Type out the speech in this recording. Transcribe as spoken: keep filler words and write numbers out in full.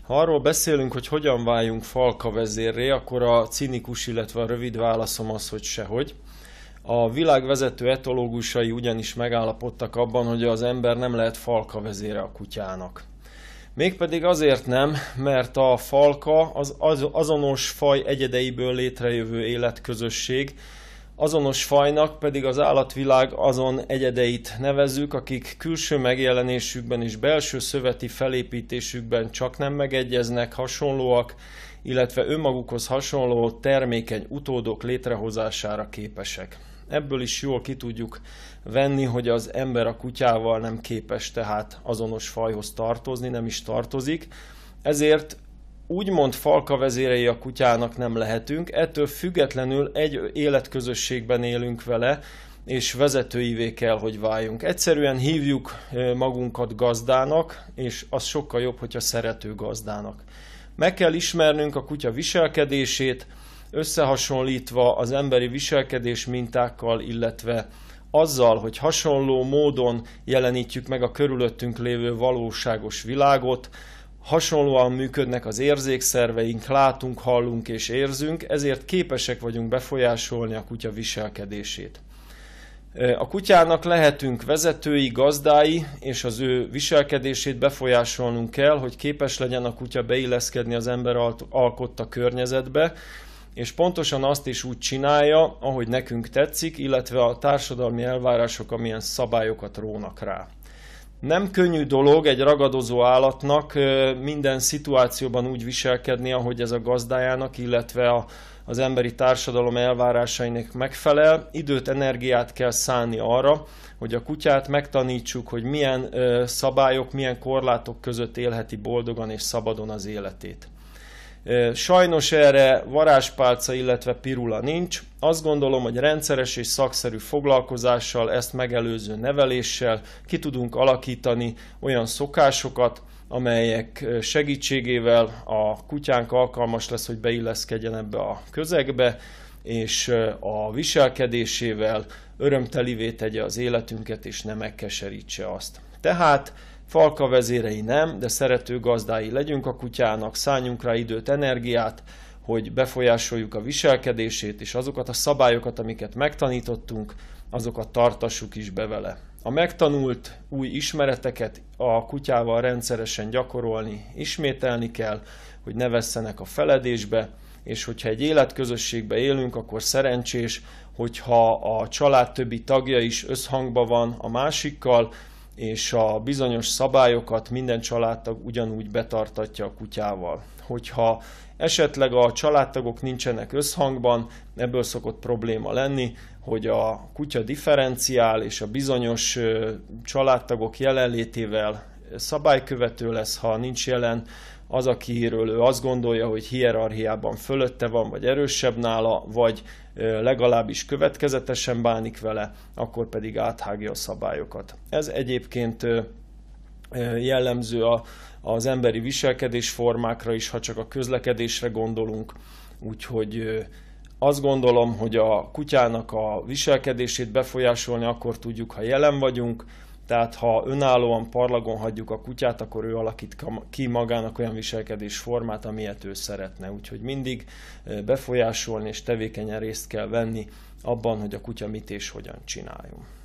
Ha arról beszélünk, hogy hogyan váljunk falkavezérré, akkor a cinikus, illetve a rövid válaszom az, hogy sehogy. A világ vezető etológusai ugyanis megállapodtak abban, hogy az ember nem lehet falkavezére a kutyának. Mégpedig azért nem, mert a falka az azonos faj egyedeiből létrejövő életközösség, azonos fajnak pedig az állatvilág azon egyedeit nevezzük, akik külső megjelenésükben és belső szöveti felépítésükben csak nem megegyeznek, hasonlóak, illetve önmagukhoz hasonló termékeny utódok létrehozására képesek. Ebből is jól ki tudjuk venni, hogy az ember a kutyával nem képes tehát azonos fajhoz tartozni, nem is tartozik. Ezért úgymond falkavezérei a kutyának nem lehetünk, ettől függetlenül egy életközösségben élünk vele, és vezetőivé kell, hogy váljunk. Egyszerűen hívjuk magunkat gazdának, és az sokkal jobb, hogyha szerető gazdának. Meg kell ismernünk a kutya viselkedését, összehasonlítva az emberi viselkedés mintákkal, illetve azzal, hogy hasonló módon jelenítjük meg a körülöttünk lévő valóságos világot, hasonlóan működnek az érzékszerveink, látunk, hallunk és érzünk, ezért képesek vagyunk befolyásolni a kutya viselkedését. A kutyának lehetünk vezetői, gazdái, és az ő viselkedését befolyásolnunk kell, hogy képes legyen a kutya beilleszkedni az ember alkotta környezetbe, és pontosan azt is úgy csinálja, ahogy nekünk tetszik, illetve a társadalmi elvárások amilyen szabályokat rónak rá. Nem könnyű dolog egy ragadozó állatnak minden szituációban úgy viselkedni, ahogy ez a gazdájának, illetve a, az emberi társadalom elvárásainak megfelel. Időt, energiát kell szánni arra, hogy a kutyát megtanítsuk, hogy milyen szabályok, milyen korlátok között élheti boldogan és szabadon az életét. Sajnos erre varázspálca, illetve pirula nincs. Azt gondolom, hogy rendszeres és szakszerű foglalkozással, ezt megelőző neveléssel ki tudunk alakítani olyan szokásokat, amelyek segítségével a kutyánk alkalmas lesz, hogy beilleszkedjen ebbe a közegbe, és a viselkedésével örömtelivé tegye az életünket, és ne megkeserítse azt. Tehát falkavezérei nem, de szerető gazdái legyünk a kutyának, szálljunk rá időt, energiát, hogy befolyásoljuk a viselkedését, és azokat a szabályokat, amiket megtanítottunk, azokat tartassuk is be vele. A megtanult új ismereteket a kutyával rendszeresen gyakorolni, ismételni kell, hogy ne vesszenek a feledésbe, és hogyha egy életközösségbe élünk, akkor szerencsés, hogyha a család többi tagja is összhangban van a másikkal, és a bizonyos szabályokat minden családtag ugyanúgy betartatja a kutyával. Hogyha esetleg a családtagok nincsenek összhangban, ebből szokott probléma lenni, hogy a kutya differenciál, és a bizonyos családtagok jelenlétével szabálykövető lesz, ha nincs jelen az, akiről ő azt gondolja, hogy hierarchiában fölötte van, vagy erősebb nála, vagy legalábbis következetesen bánik vele, akkor pedig áthágja a szabályokat. Ez egyébként jellemző az emberi viselkedésformákra is, ha csak a közlekedésre gondolunk. Úgyhogy azt gondolom, hogy a kutyának a viselkedését befolyásolni akkor tudjuk, ha jelen vagyunk, tehát ha önállóan parlagon hagyjuk a kutyát, akkor ő alakít ki magának olyan viselkedésformát, amilyet ő szeretne. Úgyhogy mindig befolyásolni és tevékenyen részt kell venni abban, hogy a kutya mit és hogyan csináljon.